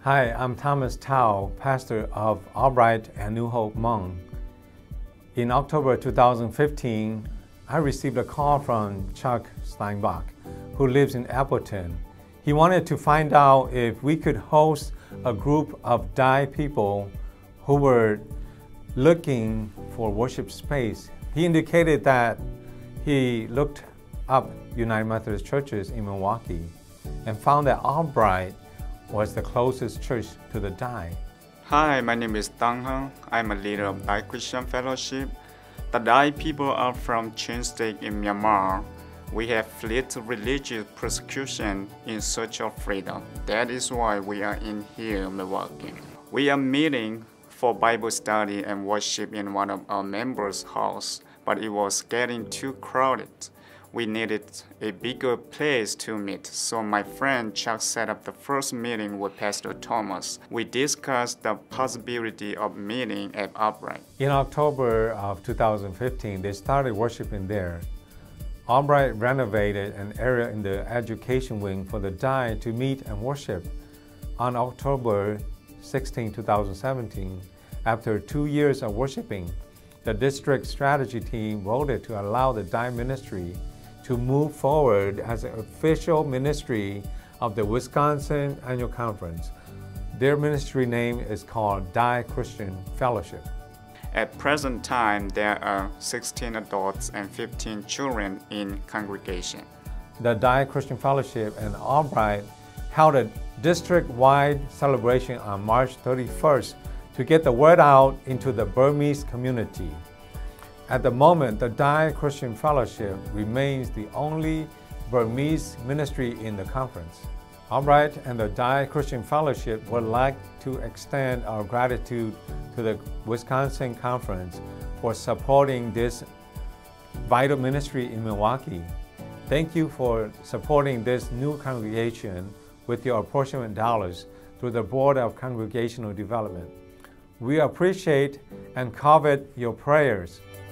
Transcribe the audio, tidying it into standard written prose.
Hi, I'm Thomas Tao, pastor of Albright and New Hope Hmong. In October 2015, I received a call from Chuck Steinbach, who lives in Appleton. He wanted to find out if we could host a group of Daai people who were looking for worship space. He indicated that he looked up United Methodist churches in Milwaukee and found that Albright was the closest church to the Daai. Hi, my name is Dang Heng. I'm a leader of Daai Christian Fellowship. The Daai people are from Chin State in Myanmar. We have fled religious persecution in search of freedom. That is why we are in here, Milwaukee. We are meeting for Bible study and worship in one of our members' house, but it was getting too crowded. We needed a bigger place to meet, so my friend Chuck set up the first meeting with Pastor Thomas. We discussed the possibility of meeting at Albright. In October of 2015, they started worshiping there. Albright renovated an area in the education wing for the Daai to meet and worship. On October 16, 2017, after 2 years of worshiping, the district strategy team voted to allow the Daai ministry to move forward as an official ministry of the Wisconsin Annual Conference. Their ministry name is called Daai Christian Fellowship. At present time, there are 16 adults and 15 children in congregation. The Daai Christian Fellowship and Albright held a district-wide celebration on March 31st to get the word out into the Burmese community. At the moment, the Daai Christian Fellowship remains the only Burmese ministry in the conference. Albright and the Daai Christian Fellowship would like to extend our gratitude to the Wisconsin Conference for supporting this vital ministry in Milwaukee. Thank you for supporting this new congregation with your apportionment dollars through the Board of Congregational Development. We appreciate and covet your prayers.